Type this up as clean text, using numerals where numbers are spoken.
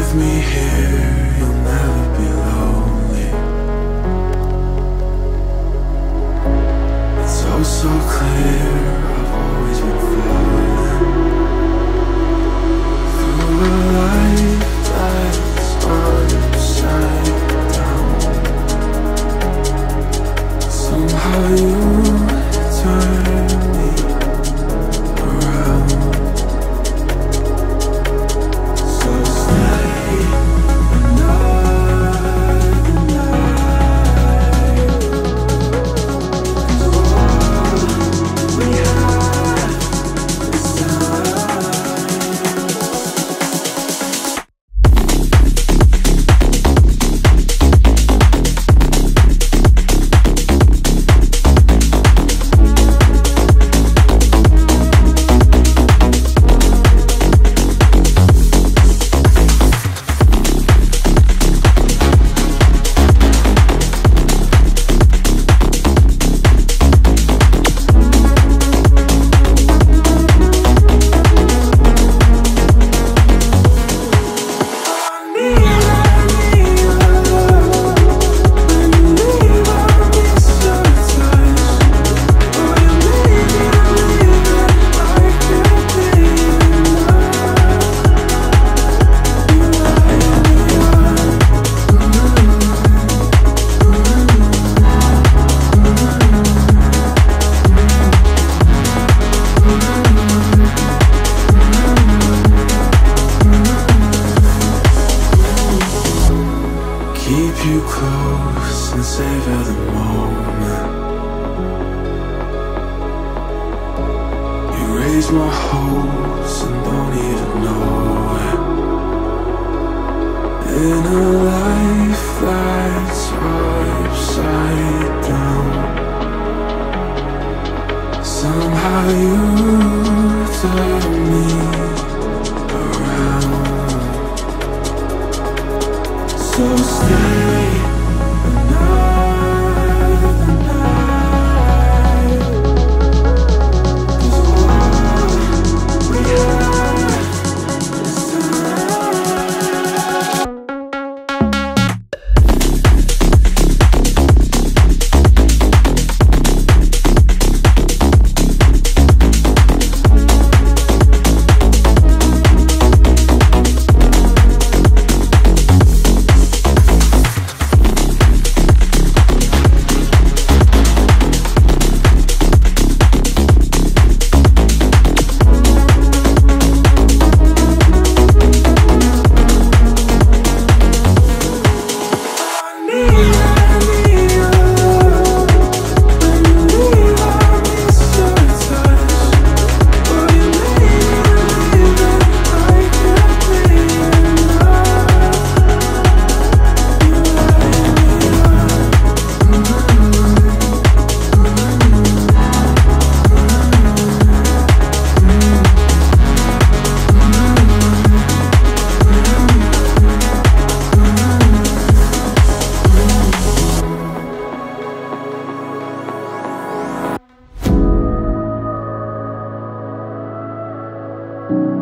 with me here, you'll never be lonely. It's oh so clear, I've always been falling through a life that's upside down. Somehow you turn me around. So stay another night, 'cause all we have is time. Keep you close and savor the moment. You raise my hopes and don't even know it. In a life that's upside down, somehow you turn me around. So stay another night, 'cause all we have is time. You